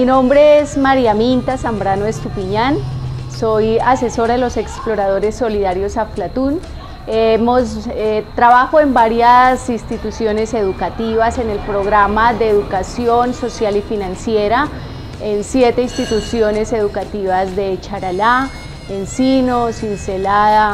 Mi nombre es María Minta Zambrano Estupiñán, soy asesora de los exploradores solidarios Aflatún. Trabajo en varias instituciones educativas en el programa de educación social y financiera, en 7 instituciones educativas de Charalá, Encino, Cincelada,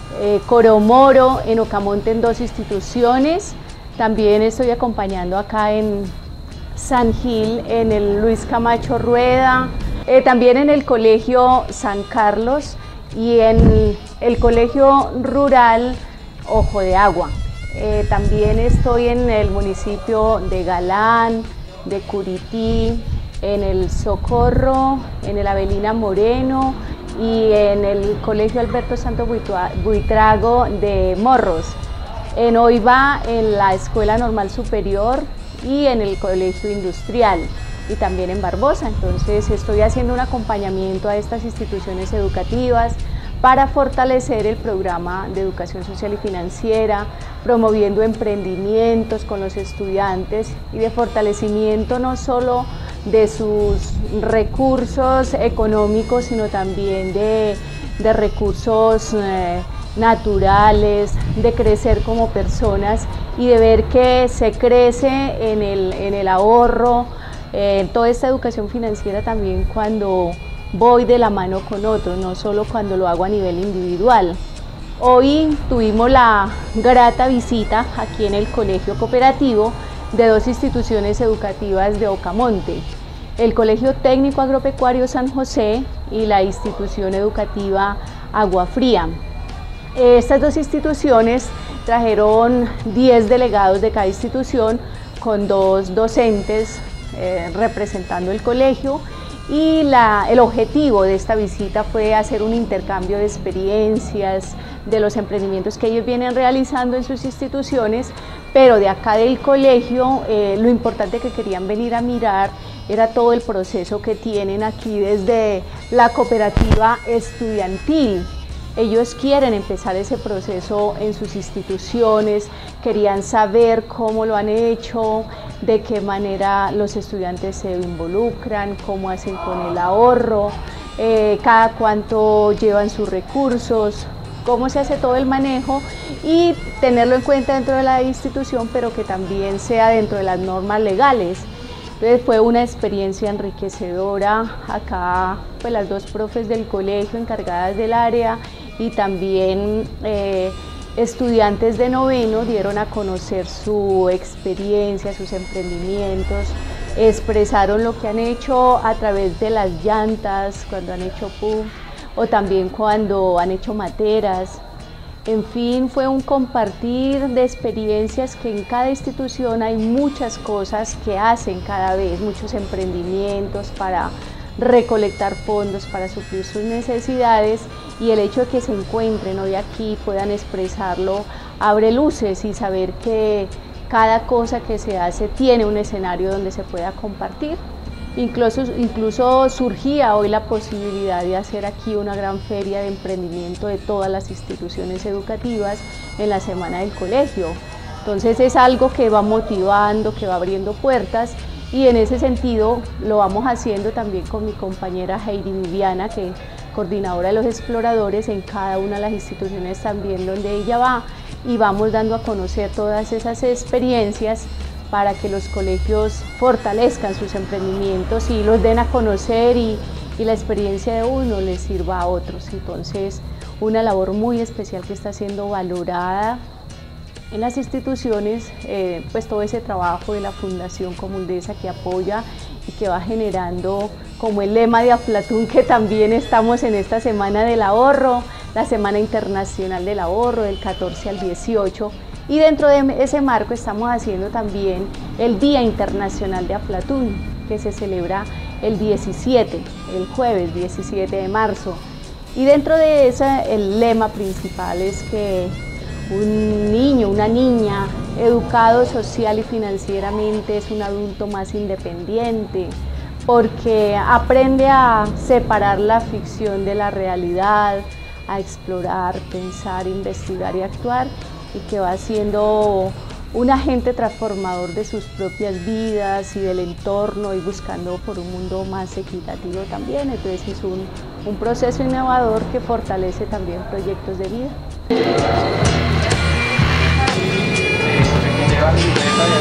Coromoro, en Ocamonte en 2 instituciones. También estoy acompañando acá en San Gil, en el Luis Camacho Rueda, también en el Colegio San Carlos y en el Colegio Rural Ojo de Agua. También estoy en el municipio de Galán, de Curití, en el Socorro, en el Avelina Moreno y en el Colegio Alberto Santo Buitrago de Morros. En Oiva, en la Escuela Normal Superior y en el Colegio Industrial y también en Barbosa. Entonces estoy haciendo un acompañamiento a estas instituciones educativas para fortalecer el programa de educación social y financiera, promoviendo emprendimientos con los estudiantes y de fortalecimiento no solo de sus recursos económicos, sino también de recursos naturales, de crecer como personas y de ver que se crece en el ahorro, en toda esta educación financiera también cuando voy de la mano con otros, no solo cuando lo hago a nivel individual. Hoy tuvimos la grata visita aquí en el Colegio Cooperativo de 2 instituciones educativas de Ocamonte, el Colegio Técnico Agropecuario San José y la institución educativa Agua Fría. Estas 2 instituciones trajeron 10 delegados de cada institución con 2 docentes representando el colegio, y el objetivo de esta visita fue hacer un intercambio de experiencias de los emprendimientos que ellos vienen realizando en sus instituciones, pero de acá del colegio lo importante que querían venir a mirar era todo el proceso que tienen aquí desde la cooperativa estudiantil. Ellos quieren empezar ese proceso en sus instituciones, querían saber cómo lo han hecho, de qué manera los estudiantes se involucran, cómo hacen con el ahorro, cada cuánto llevan sus recursos, cómo se hace todo el manejo y tenerlo en cuenta dentro de la institución, pero que también sea dentro de las normas legales. Entonces fue una experiencia enriquecedora. Acá pues las 2 profes del colegio encargadas del área y también estudiantes de noveno dieron a conocer su experiencia, sus emprendimientos, expresaron lo que han hecho a través de las llantas, cuando han hecho puff o también cuando han hecho materas. En fin, fue un compartir de experiencias que en cada institución hay muchas cosas que hacen cada vez, muchos emprendimientos para recolectar fondos para suplir sus necesidades, y el hecho de que se encuentren hoy aquí, puedan expresarlo, abre luces y saber que cada cosa que se hace tiene un escenario donde se pueda compartir. Incluso surgía hoy la posibilidad de hacer aquí una gran feria de emprendimiento de todas las instituciones educativas en la semana del colegio. Entonces es algo que va motivando, que va abriendo puertas, y en ese sentido lo vamos haciendo también con mi compañera Heidi Viviana, que es coordinadora de los exploradores en cada una de las instituciones también donde ella va, y vamos dando a conocer todas esas experiencias para que los colegios fortalezcan sus emprendimientos y los den a conocer, y la experiencia de uno les sirva a otros. Entonces, una labor muy especial que está siendo valorada en las instituciones, pues todo ese trabajo de la Fundación Comuldesa que apoya y que va generando como el lema de Aflatún, que también estamos en esta Semana del Ahorro, la Semana Internacional del Ahorro del 14 al 18, y dentro de ese marco estamos haciendo también el Día Internacional de Aflatún, que se celebra el 17, el jueves 17 de marzo. Y dentro de eso el lema principal es que un niño, una niña educado social y financieramente es un adulto más independiente, porque aprende a separar la ficción de la realidad, a explorar, pensar, investigar y actuar, y que va siendo un agente transformador de sus propias vidas y del entorno y buscando por un mundo más equitativo también. Entonces es un proceso innovador que fortalece también proyectos de vida.